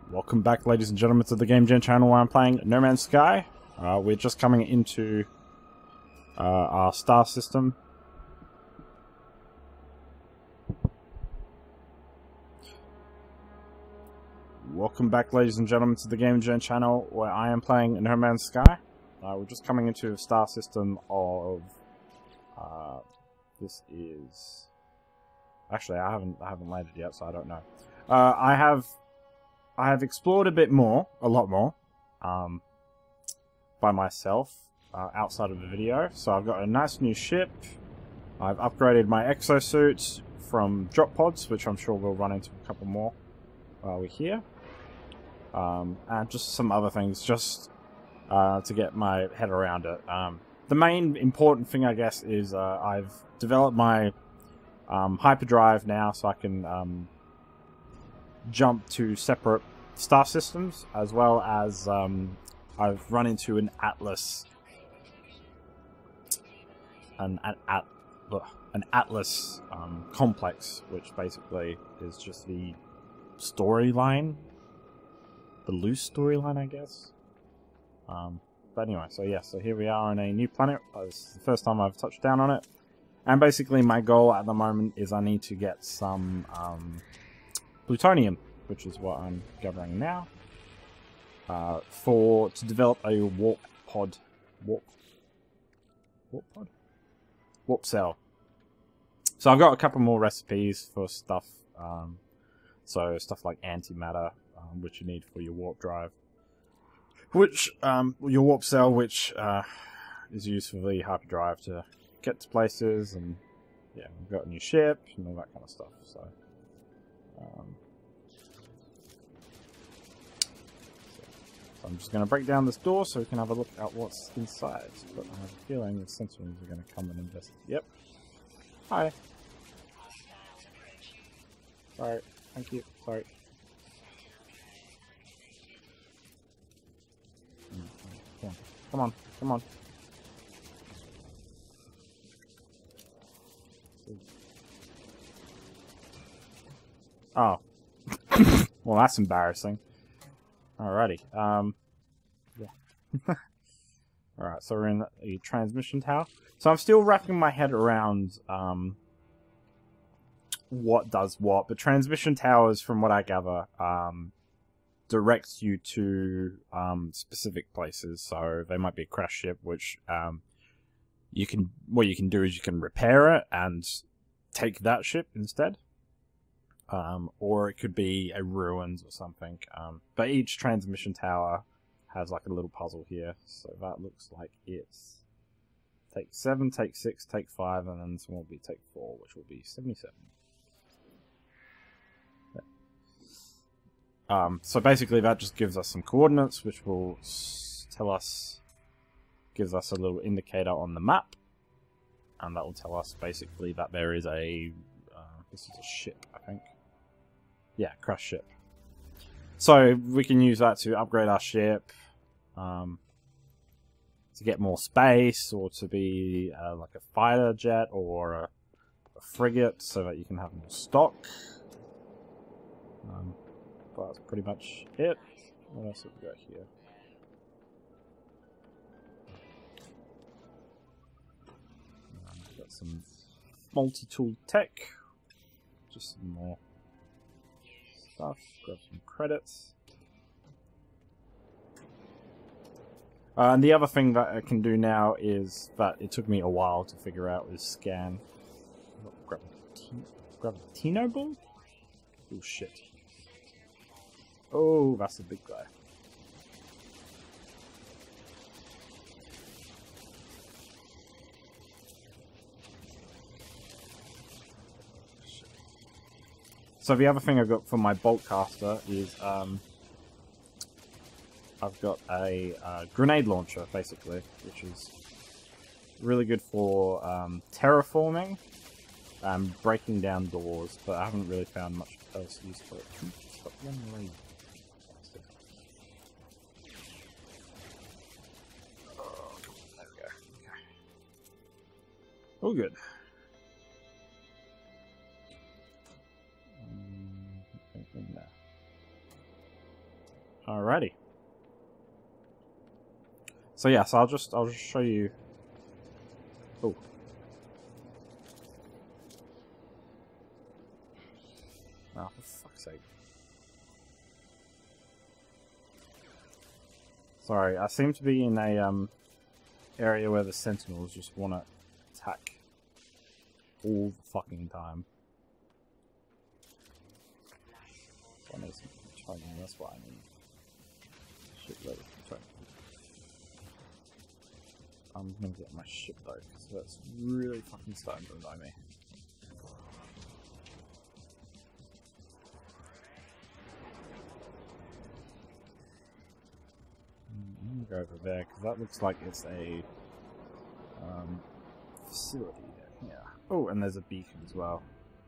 Welcome back, ladies and gentlemen, to the Game Gen channel where I'm playing No Man's Sky. We're just coming into our star system. Welcome back, ladies and gentlemen, to the Game Gen channel where I am playing No Man's Sky. We're just coming into a star system of... this is... Actually, I haven't landed yet, so I don't know. I have explored a bit more, a lot more, by myself, outside of the video. So I've got a nice new ship. I've upgraded my exosuit from drop pods, which I'm sure we'll run into a couple more while we're here. And just some other things, just to get my head around it. The main important thing, I guess, is I've developed my hyperdrive now, so I can jump to separate star systems, as well as I've run into an Atlas, an Atlas complex, which basically is just the storyline, the loose storyline, I guess. But anyway, so yeah, so here we are on a new planet. This is the first time I've touched down on it, and basically my goal at the moment is I need to get some plutonium, which is what I'm gathering now, to develop a warp cell. So I've got a couple more recipes for stuff, so stuff like antimatter, which you need for your warp drive, which your warp cell, which is used for the hyperdrive to get to places, and yeah, we've got a new ship and all that kind of stuff. So. So I'm just going to break down this door so we can have a look at what's inside. But I have a feeling the Sentinels are going to come and invest. Yep. Hi. Sorry. Thank you. Sorry. Come on. Come on. Oh. Well, that's embarrassing. Alrighty, yeah. Alright, so we're in the transmission tower. So I'm still wrapping my head around, what does what, but transmission towers, from what I gather, directs you to, specific places. So they might be a crash ship, which, what you can do is you can repair it and take that ship instead. Or it could be a ruins or something. But each transmission tower has like a little puzzle here. So that looks like it's take 7, take 6, take 5, and then this one will be take 4, which will be 77. Yeah. So basically that just gives us some coordinates, which will gives us a little indicator on the map. And that will tell us basically that there is a, this is a ship, I think. Yeah, crash ship. So we can use that to upgrade our ship, to get more space, or to be like a fighter jet or a frigate, so that you can have more stock. But that's pretty much it. What else have we got here? Got some multi-tool tech. Just some more stuff. Grab some credits. And the other thing that I can do now is that it took me a while to figure out is scan. Gravitino ball? Oh shit. Oh, that's a big guy. So the other thing I've got for my bolt caster is I've got a grenade launcher, basically, which is really good for terraforming and breaking down doors, but I haven't really found much else use for it. Stop running away. Oh, there we go. Okay. All good. Alrighty. So yeah, so I'll just show you. Oh. Oh, for fuck's sake. Sorry, I seem to be in a area where the sentinels just want to attack all the fucking time. So I need some plutonium, that's what I need. Shitload of plutonium. I'm gonna get my ship though, because that's really fucking starting to annoy me. I'm gonna go over there, because that looks like it's a facility down here. Oh, and there's a beacon as well.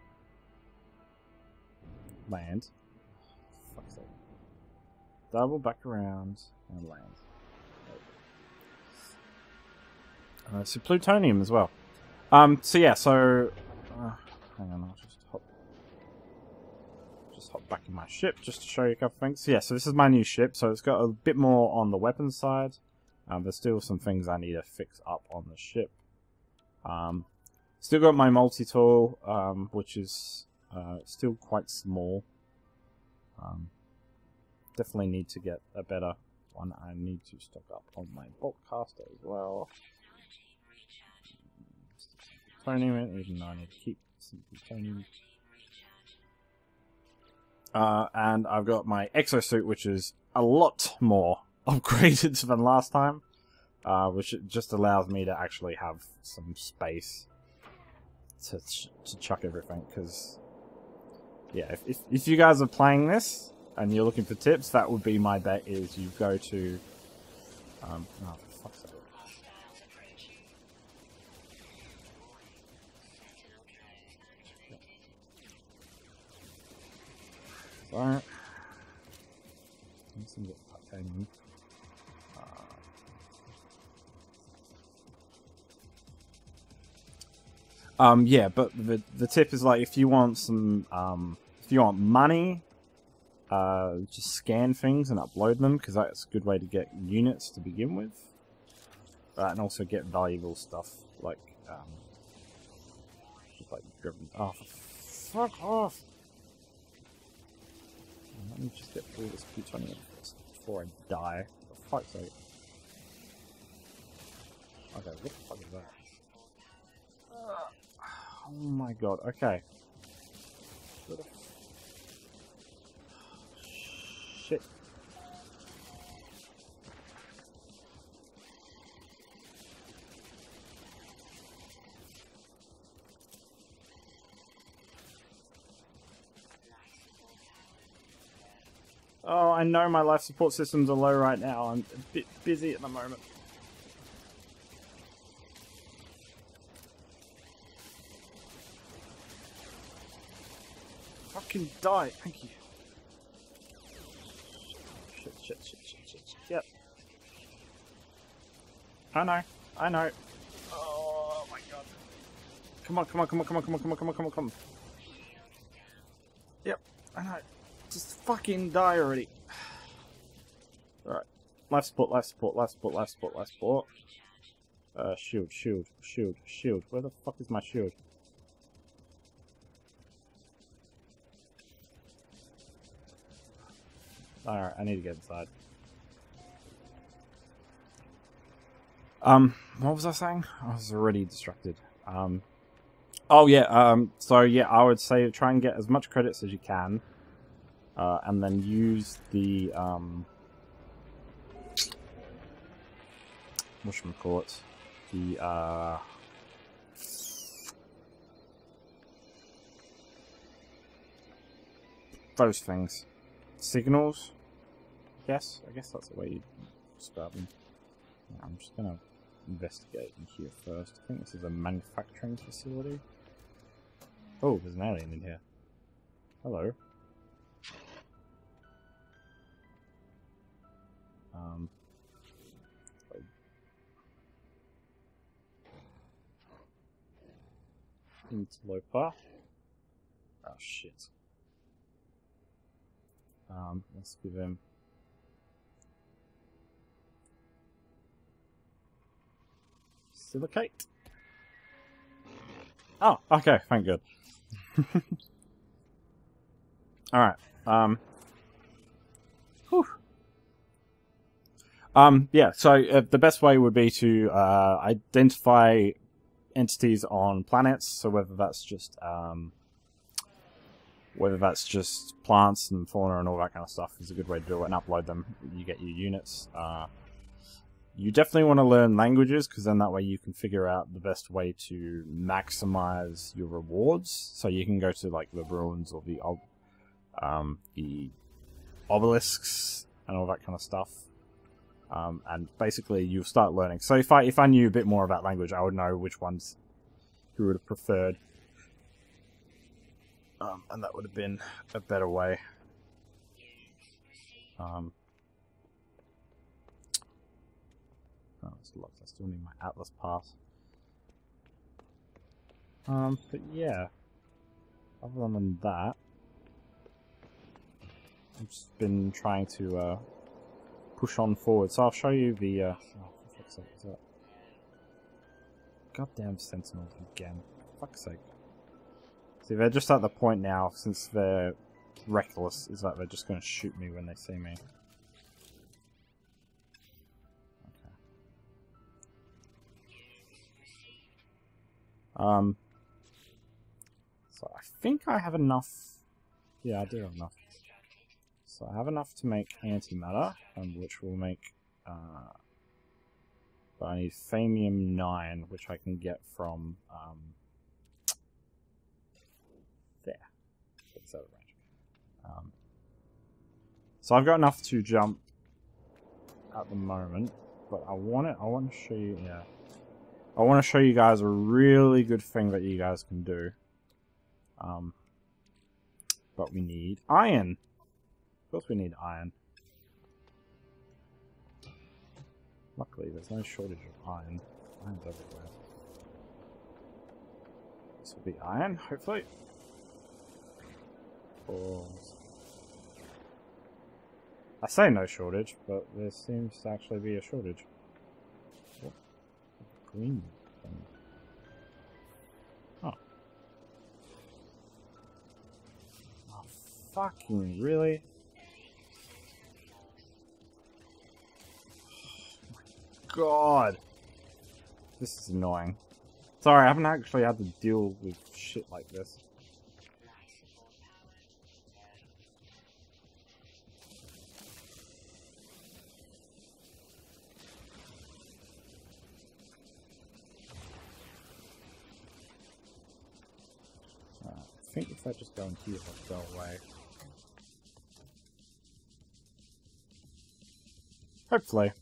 Land. Fuck's sake. Double back around and land. So plutonium as well. So yeah, so hang on, I'll just hop back in my ship just to show you a couple things. So yeah, so this is my new ship. So it's got a bit more on the weapons side. There's still some things I need to fix up on the ship. Still got my multi-tool, which is still quite small. Definitely need to get a better one. I need to stock up on my bolt caster as well. Plutonium, even though I need to keep some plutonium. And I've got my exosuit, which is a lot more upgraded than last time, which just allows me to actually have some space to chuck everything. Because yeah, if you guys are playing this and you're looking for tips, that would be my bet. Is you go to oh, for fuck's sake. Alright. Let's get titanium. Yeah, but the tip is like if you want some if you want money, just scan things and upload them, because that's a good way to get units to begin with. And also get valuable stuff like driven. Oh, for fuck off! Let me just get through this plutonium first before I die. For fuck's sake. Okay, what the fuck is that? Oh my god, okay. Shit. Oh, I know my life support systems are low right now. I'm a bit busy at the moment. Fucking die, thank you. Shit. Yep. I know. Oh my god. Come on. Yep, I know. Just fucking die already. Alright. Life support. Shield. Where the fuck is my shield? Alright, I need to get inside. What was I saying? I was already distracted. Oh yeah, so yeah, I would say try and get as much credits as you can. And then use the, whatchamacallit, the, those things. Signals? Yes, I guess that's the way you spell them. Yeah, I'm just gonna investigate in here first. I think this is a manufacturing facility. Oh, there's an alien in here. Hello. Interloper. Oh shit. Let's give him Silicate. Oh, okay, thank God. Alright, whew. Yeah, so the best way would be to identify entities on planets, so whether that's just plants and fauna and all that kind of stuff is a good way to do it, and upload them. You get your units. You definitely want to learn languages, because then that way you can figure out the best way to maximize your rewards. So you can go to like the ruins or the obelisks and all that kind of stuff. And basically you'll start learning. So if I knew a bit more about language, I would know which ones who would have preferred. And that would have been a better way. Oh, it's locked. I still need my Atlas pass. But yeah. Other than that, I've just been trying to push on forward. So I'll show you the oh, for fuck's sake, is that goddamn sentinels again. For fuck's sake. See, they're just at the point now, since they're reckless, is that they're just going to shoot me when they see me. Okay. So I think I have enough. Yeah, I do have enough. So I have enough to make antimatter, which will make. But I need Thamium 9, which I can get from there. It's out of range. So I've got enough to jump at the moment, but I want to show you. Yeah, I want to show you guys a really good thing that you guys can do. But we need iron. Of course we need iron. Luckily there's no shortage of iron. Iron's everywhere. This will be iron, hopefully. I say no shortage, but there seems to actually be a shortage. What? Green thing. Oh. Oh, fucking really? God, this is annoying. Sorry, I haven't actually had to deal with shit like this. I think if I just go in here, it'll go away. Hopefully.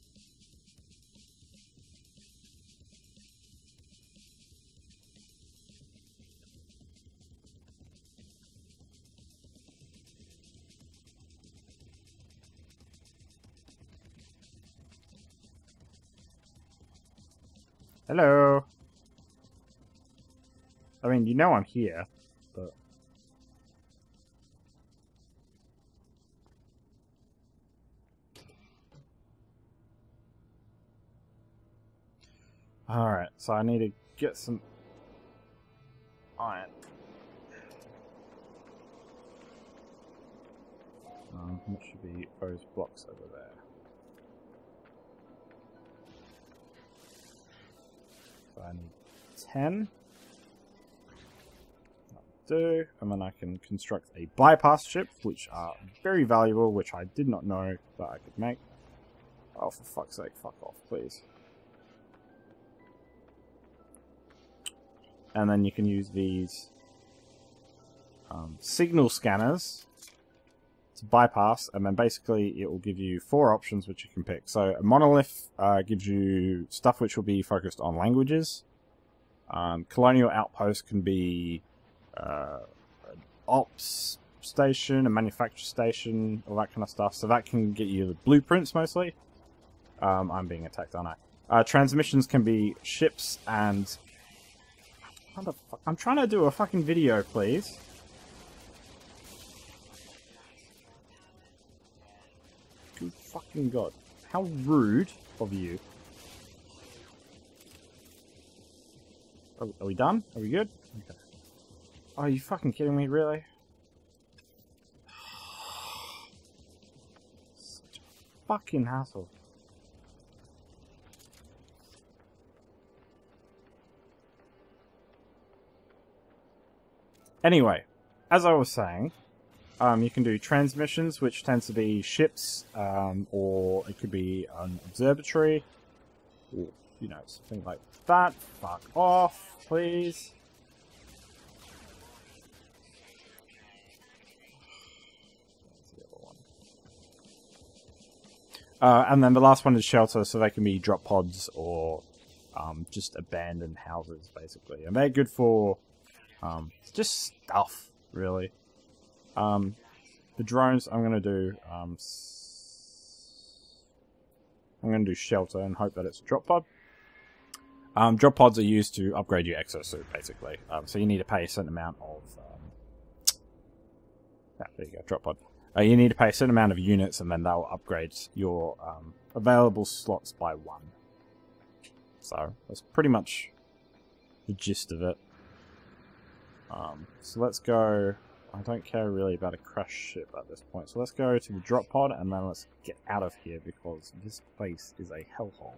Hello. I mean, you know I'm here, but... Alright, so I need to get some iron. What should be those blocks over there? So I need 10. That'll do. And then I can construct a bypass ship, which are very valuable, which I did not know that I could make. Oh, for fuck's sake, fuck off, please. And then you can use these signal scanners to bypass, and then basically it will give you 4 options which you can pick. So a monolith gives you stuff which will be focused on languages. Colonial outpost can be an ops station, a manufacture station, all that kind of stuff. So that can get you the blueprints mostly. I'm being attacked, aren't I? Transmissions can be ships and... How the fuck? I'm trying to do a fucking video, please. Good fucking god. How rude of you. Are we done? Are we good? Okay. Oh, are you fucking kidding me? Really? Such a fucking hassle. Anyway, as I was saying, you can do transmissions, which tends to be ships, or it could be an observatory, or, you know, something like that. Fuck off, please. That's the other one. And then the last one is shelter, so they can be drop pods or just abandoned houses, basically. And they're good for just stuff, really. The drones, I'm gonna do shelter and hope that it's a drop pod. Drop pods are used to upgrade your exosuit, basically. So you need to pay a certain amount of there you go, drop pod. You need to pay a certain amount of units, and then they'll upgrade your available slots by 1. So that's pretty much the gist of it. So let's go. I don't care really about a crash ship at this point. So let's go to the drop pod and then let's get out of here because this place is a hellhole.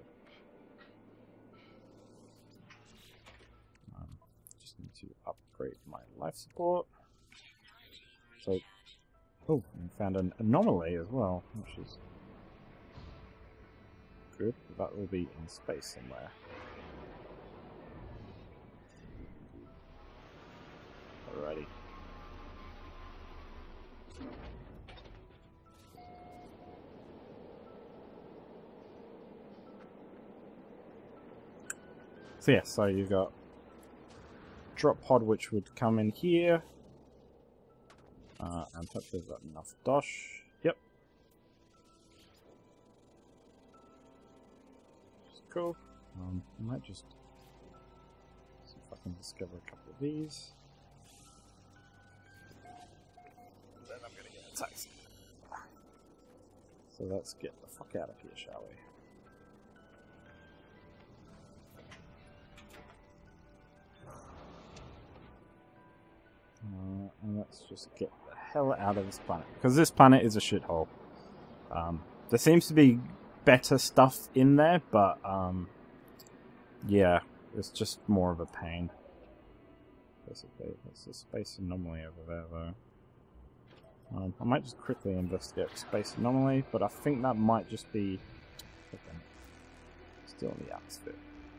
Just need to upgrade my life support. So, oh, and found an anomaly as well, which is good. That will be in space somewhere. Alrighty. So yeah, so you've got drop pod which would come in here. And hopefully we've got enough dosh. Yep. Cool. I might just see if I can discover a couple of these. Then I'm gonna get a taxi. So let's get the fuck out of here, shall we? And let's just get the hell out of this planet. Because this planet is a shithole. There seems to be better stuff in there, but yeah, it's just more of a pain. Basically, there's a space anomaly over there, though. I might just quickly investigate space anomaly, but I think that might just be still in the atmosphere.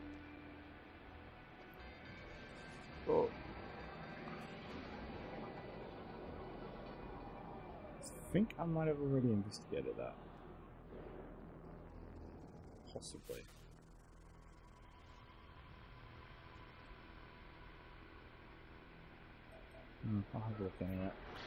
Oh. I think I might have already investigated that. Possibly. I'll have a look anyway.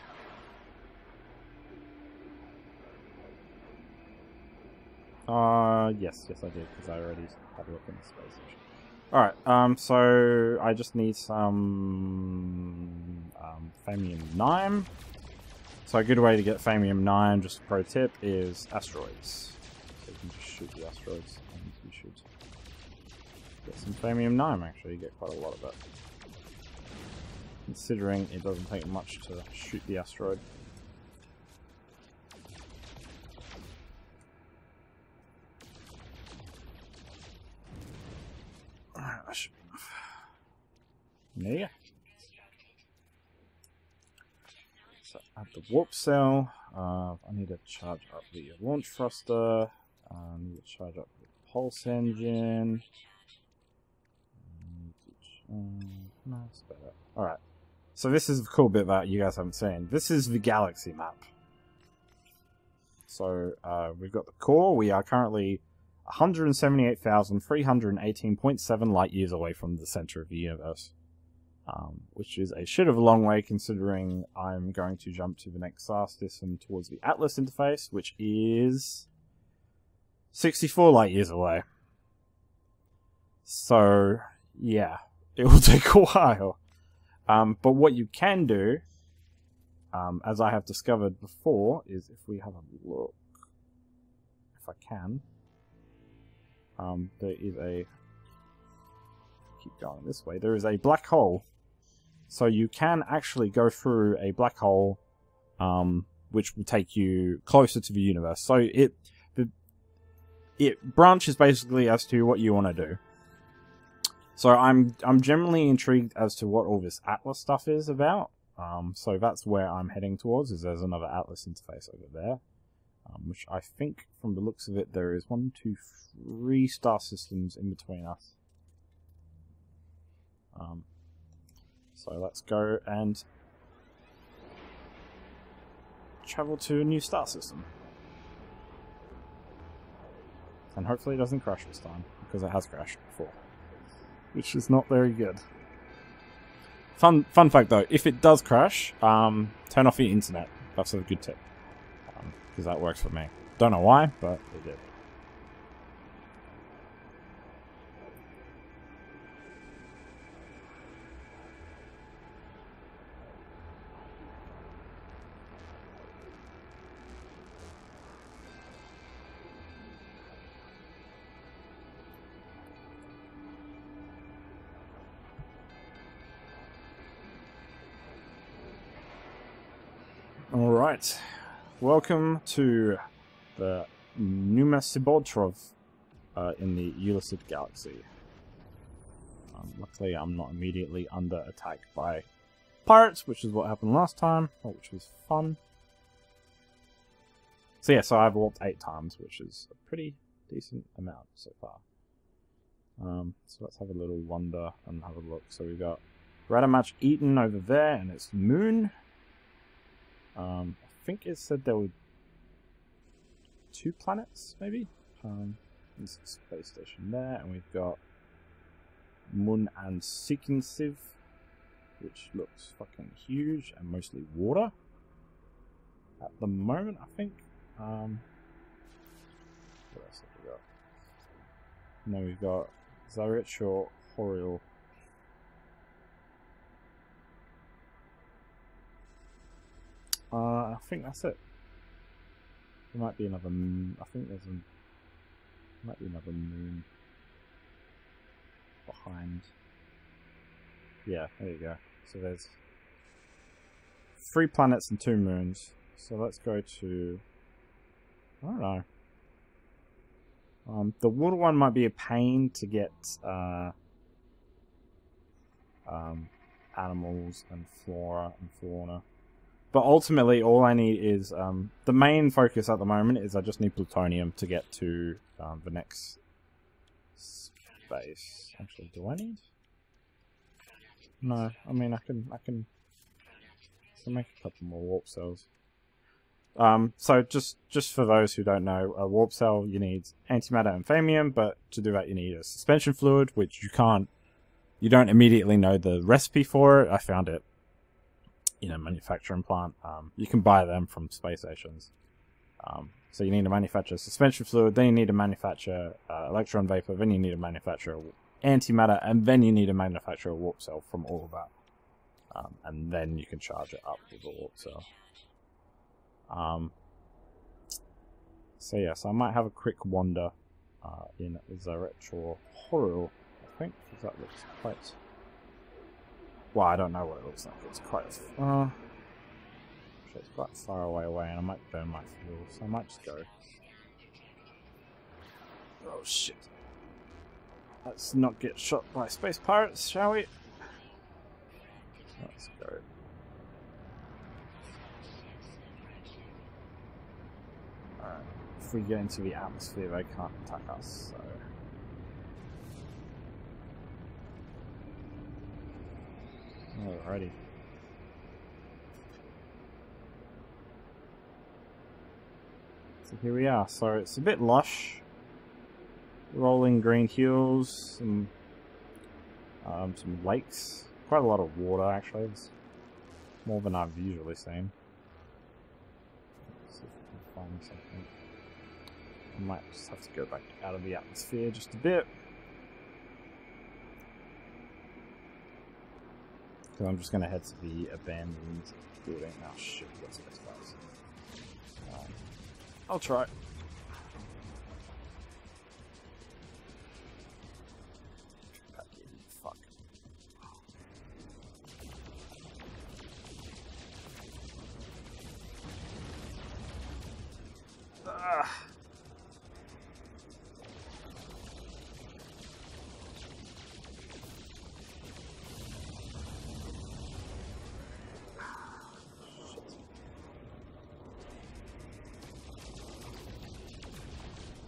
Yes I did, because I already had a look in the space station. Alright, so I just need some Thamium-9. So a good way to get Thamium-9, just a pro tip, is asteroids. So you can just shoot the asteroids, and you should get some Thamium-9, actually. You get quite a lot of it. Considering it doesn't take much to shoot the asteroid. Alright, that should be enough. There you go. So at the warp cell, I need to charge up the launch thruster. I need to charge up the pulse engine. No, it's better. Alright. So this is the cool bit that you guys haven't seen. This is the galaxy map. So we've got the core. We are currently 178,318.7 light years away from the center of the universe. Which is a shit of a long way considering I'm going to jump to the next star system towards the Atlas interface, which is 64 light years away. So, yeah, it will take a while. But what you can do, as I have discovered before, is if we have a look, if I can, there is a keep going this way, there is a black hole. So you can actually go through a black hole, which will take you closer to the universe. So it branches basically as to what you want to do. So I'm generally intrigued as to what all this Atlas stuff is about. So that's where I'm heading towards. Is there's another Atlas interface over there, which I think, from the looks of it, there is 1, 2, 3 star systems in between us. So let's go and travel to a new star system. And hopefully it doesn't crash this time, because it has crashed before, which is not very good. Fun fact though, if it does crash, turn off your internet. That's a good tip, because that works for me. Don't know why, but it did. Alright, welcome to the Numa Sibotrov in the Ulicid Galaxy. Luckily I'm not immediately under attack by pirates, which is what happened last time, which was fun. So yeah, so I've warped 8 times, which is a pretty decent amount so far. So let's have a little wander and have a look. So we've got Radamach Eaton over there, and its moon. I think it said there were 2 planets, maybe? There's a space station there, and we've got Mun and Sikinsiv, which looks fucking huge, and mostly water at the moment, I think. What else have we got? No, we've got Zarech or Horil. I think that's it. There might be another moon. I think might be another moon behind. Yeah, there you go. So there's 3 planets and 2 moons. So let's go to, I don't know. The water one might be a pain to get animals and flora and fauna. But ultimately, all I need is, the main focus at the moment is I just need plutonium to get to the next space. Actually, do I need? No, I mean I can make a couple more warp cells. So just for those who don't know, a warp cell, you need antimatter and thamium, but to do that you need a suspension fluid, which you don't immediately know the recipe for it. I found it in a manufacturing plant. You can buy them from space stations. So you need to manufacture suspension fluid, then you need to manufacture electron vapor, then you need to manufacture antimatter, and then you need to manufacture a warp cell from all of that. And then you can charge it up with a warp cell. So yeah, so I might have a quick wander in Zarech or Horil, I think, because that looks quite... Well, I don't know what it looks like. It's quite it's quite far away, and I might burn my fuel, so I might just go. Oh shit! Let's not get shot by space pirates, shall we? Let's go. Alright, if we get into the atmosphere, they can't attack us, so... Alrighty. So here we are. So it's a bit lush. Rolling green hills, some lakes. Quite a lot of water actually. It's more than I've usually seen. Let's see if we can find something. I might just have to go back out of the atmosphere just a bit. Because I'm just going to head to the abandoned building. Oh shit, we got space bars. I'll try. Fuck.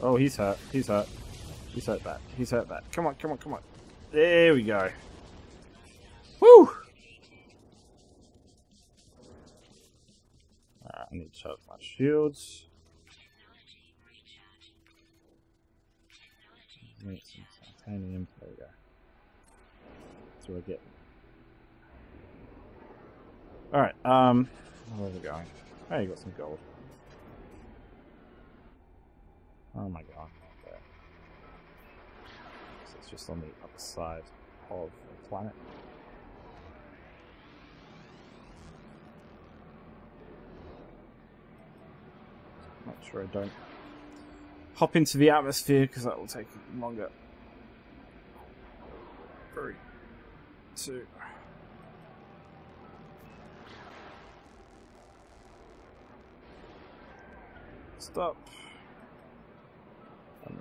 Oh, he's hurt. He's hurt. He's hurt bad. He's hurt bad. Come on, come on, come on. There we go. Woo! Alright, I need to charge my shields. Need some titanium. There we go. That's what I get. Alright, where are we going? Oh, you got some gold. Oh my god. Okay. So it's just on the other side of the planet. Make sure I don't hop into the atmosphere because that will take longer. 3, 2. Stop. And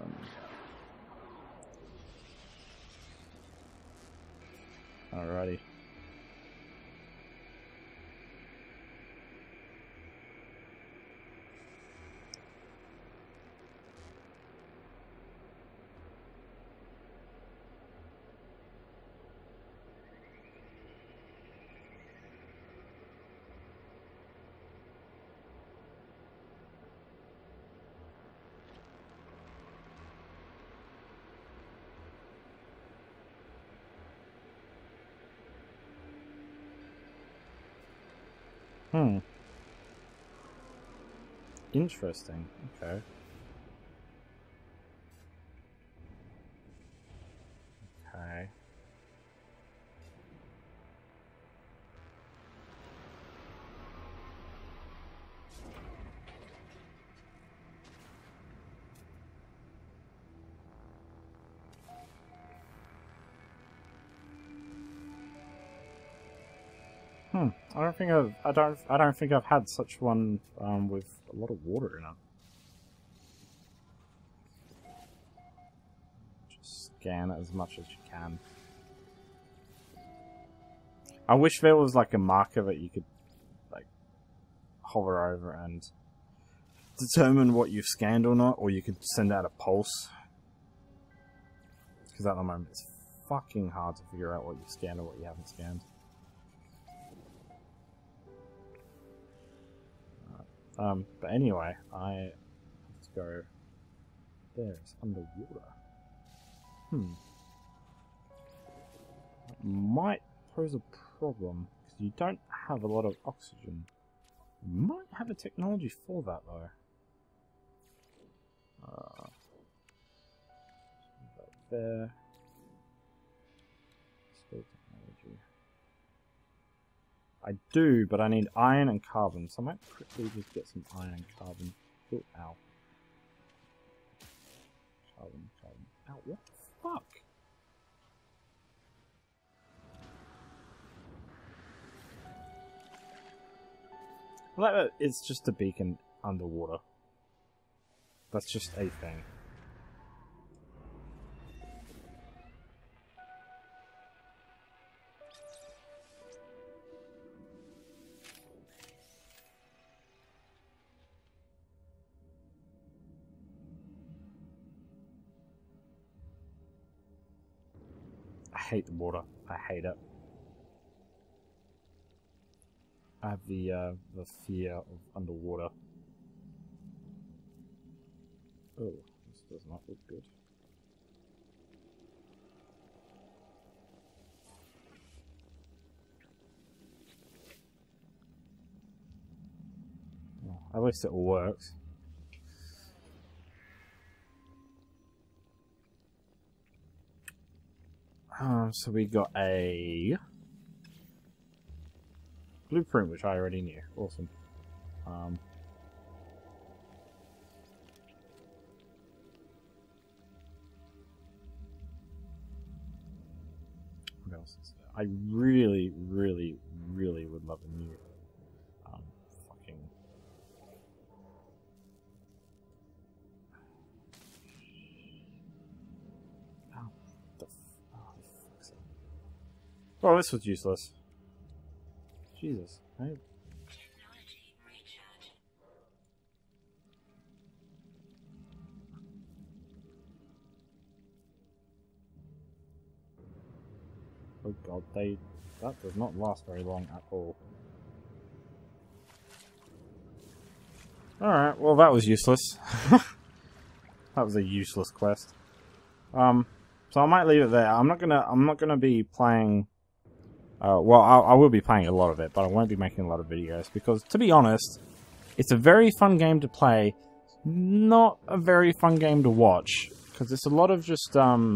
then... Alrighty. Interesting. Okay. Okay. I don't think I've had such one with a lot of water in it. Just scan it as much as you can. I wish there was like a marker that you could like hover over and determine what you've scanned or not, or you could send out a pulse. Because at the moment it's fucking hard to figure out what you've scanned or what you haven't scanned. But anyway, I have to go there. It's underwater. That might pose a problem because you don't have a lot of oxygen. You might have a technology for that though. There. Still technology. I do, but I need iron and carbon, so I might quickly just get some iron and carbon. Oh, ow. Carbon, carbon. Ow, what the fuck? Well, it's just a beacon underwater. That's just a thing. I hate the water. I hate it. I have the fear of underwater. Oh, this does not look good. Oh, at least it all works. So we got a blueprint, which I already knew. Awesome. What else is there? I really, really, really would love a new fucking... Oh, this was useless. Jesus. Right? Oh god, that does not last very long at all. Alright, well that was useless. That was a useless quest. So I might leave it there. I'm not gonna be playing. Well, I will be playing a lot of it, but I won't be making a lot of videos because, to be honest, it's a very fun game to play, not a very fun game to watch because it's a lot of just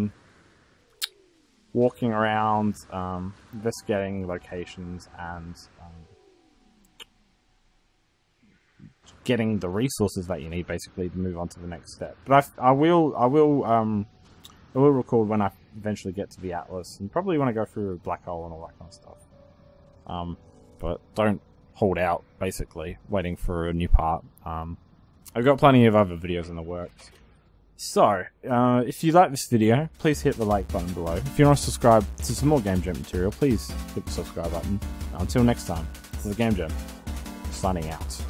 walking around, investigating locations, and getting the resources that you need basically to move on to the next step. But I will record when I eventually get to the Atlas, and probably when I go through a black hole and all that kind of stuff. But don't hold out, basically, waiting for a new part. I've got plenty of other videos in the works. So, if you like this video, please hit the like button below. If you want to subscribe to some more Game Jam material, please hit the subscribe button. Until next time, this is the Game Jam, signing out.